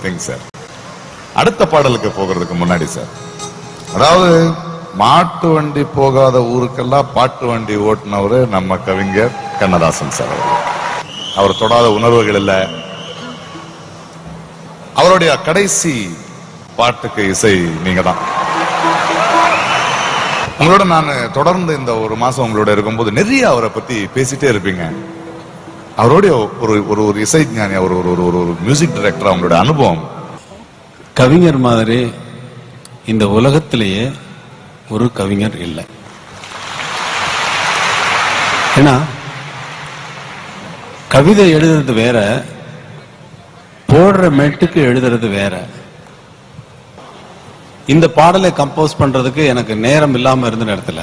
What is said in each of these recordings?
Thing sir. அடுத்த பாடலுக்கு போகிறதுக்கு முன்னாடி சார், அதாவது மாட்டு வண்டி போகாத ஊருக்கெல்லாம் பாட்டு வண்டி ஓட்டுனவரு நம்ம கவிஞர் கண்ணதாசன் சார். அவர் தொடாத உணர்வுகள் இல்ல. அவருடைய கடைசி பாட்டுக்கு இசை நீங்க தான். உங்களோட நான் தொடர்ந்து இந்த ஒரு மாசம் உங்களோட இருக்கும்போது நிறைய அவரை பத்தி பேசிட்டே இருப்பீங்க. அவருடைய ஒரு ஒரு இசை ஞானி, ஒரு ஒரு மியூசிக் டைரக்டர், அவங்களோட அனுபவம். கவிஞர் மாதிரி இந்த உலகத்திலேயே ஒரு கவிஞர் இல்லை. ஏன்னா கவிதை எழுதுறது வேற, போடுற மெட்டுக்கு எழுதுறது வேற. இந்த பாடலை கம்போஸ் பண்றதுக்கு எனக்கு நேரம் இல்லாம இருந்த நேரத்தில்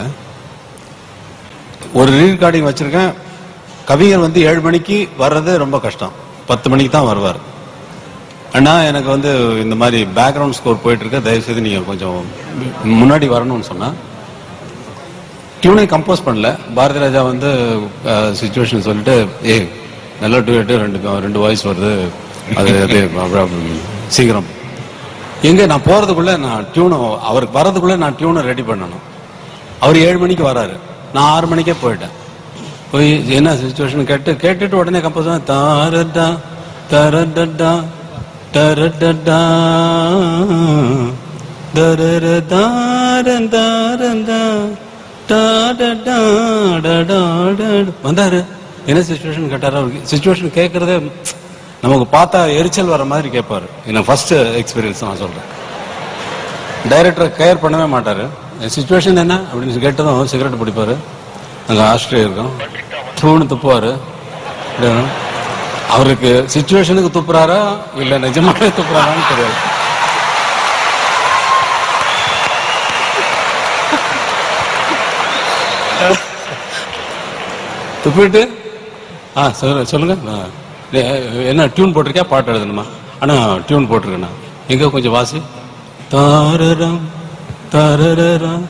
ஒரு ரீகார்டிங் வச்சிருக்கேன். கவிஞர் 7 மணிக்கு வர்றது ரொம்ப கஷ்டம், 10 மணிக்கு தான் வருவார். அண்ணா எனக்கு இந்த மாதிரி பேக்ரவுண்ட் ஸ்கோர் போயிட்டு இருக்க, தயவுசெய்து நீங்க கொஞ்சம் முன்னாடி வரணும்னு சொன்னா டியூனை கம்போஸ் பண்ணல. பாரதி ராஜா சிச்சுவேஷன் சொல்லிட்டு, நல்லா டூயட்டு, ரெண்டு வாய்ஸ் வருது, அது சீக்கிரம் எங்க நான் போறதுக்குள்ள நான் டியூனை, அவருக்கு வர்றதுக்குள்ள நான் டியூனை ரெடி பண்ணணும். அவர் 7 மணிக்கு வராரு, நான் 6 மணிக்கே போயிட்டேன். போய் என்ன சிச்சுவேஷன் கேட்டுட்டு உடனே கம்போஸ் பண்ண, தாரடா தரடா தரடா வந்தாரு. என்ன சிச்சுவேஷன் கேட்டாரு. அவருக்கு சிச்சுவேஷன் கேட்கறதே நமக்கு பார்த்தா எரிச்சல் வர மாதிரி கேட்பாரு. எனக்கு ஃபர்ஸ்ட் எக்ஸ்பீரியன்ஸ் நான் சொல்றேன். டைரக்டர் கேர் பண்ணவே மாட்டாரு. சிச்சுவேஷன் என்ன அப்படின்னு கேட்டதும் சிகரெட் பிடிப்பாரு, அங்கே ஆஸ்ட்ரேலியா இருக்கும், தூணு துப்புவாரு. அவருக்கு சிச்சுவேஷனுக்கு துப்புறாரா இல்ல நிஜமாவே துப்புறாரான்னு தெரியாது. துப்பிட்டு சொல்லுங்க, என்ன டியூன் போட்டிருக்கியா, பாட்டு எழுதணுமா? ஆனா டியூன் போட்டிருக்கேண்ணா, எங்க கொஞ்சம் வாசி. தாரரம் தரரம்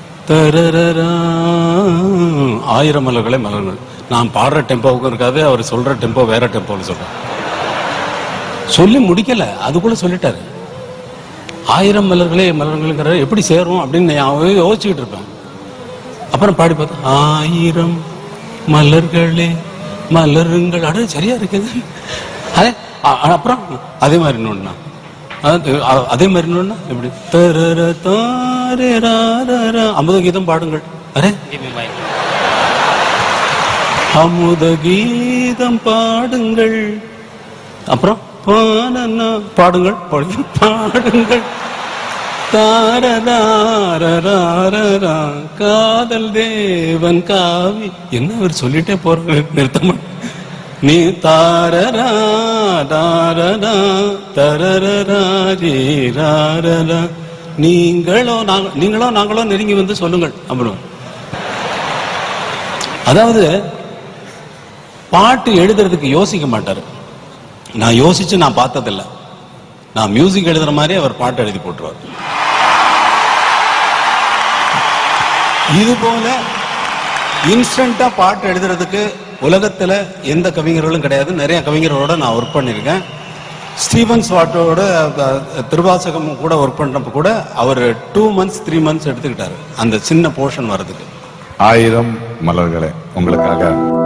தரரம் 1000 மலர்களே மலர்கள். நான் பாடுற டெம்போவுக்கும் இருக்காது, அவர் சொல்ற டெம்போ வேற டெம்போன்னு சொல்றேன். சொல்லி முடிக்கல, அதுக்குள்ள சொல்லிட்டாரு. 1000 மலர்களே மலர்களுங்கிற எப்படி சேரும் அப்படின்னு நான் யோசிச்சுக்கிட்டு இருப்பேன். அப்புறம் பாடி பார்த்தேன், 1000 மலர்களே மலருங்கள். அட சரியா இருக்குது. அப்புறம் அதே மாதிரி இன்னொன்னா, அதே மாதிரி இன்னொன்னா எப்படி, தர தாரே அமுத கீதம் பாடுங்கள். அரே அமுத கீதம் பாடுங்கள். அப்புறம் பாடுங்கள் பாடுங்கள். தாரதாரா காதல் தேவன் காவி. என்ன அவர் சொல்லிட்டே போற, நிறுத்தமா நீ தாரரா தாரரா தரரரா நீங்களோ நாங்களோ நெருங்கி சொல்லுங்கள் அப்படின்னு. அதாவது பாட்டு எழுதுறதுக்கு யோசிக்க மாட்டாரு. நான் யோசிச்சு நான் பார்த்ததில்ல. நான் மியூசிக் எழுதுற மாதிரி அவர் பாட்டு எழுதி போட்டுருவார். இது போல இன்ஸ்டன்டா பாட்டு எழுதுறதுக்கு உலகத்துல எந்த கவிஞர்களும் கிடையாது. நிறைய கவிஞர்களோட நான் ஒர்க் பண்ணிருக்கேன். ஸ்டீவன் ஸ்வாட்டோட திருவாசகம் கூட ஒர்க் பண்றப்ப கூட அவர் 2 months 3 months எடுத்துக்கிட்டாரு அந்த சின்ன போர்ஷன் வர்றதுக்கு. 1000 மலர்களே உங்களுக்காக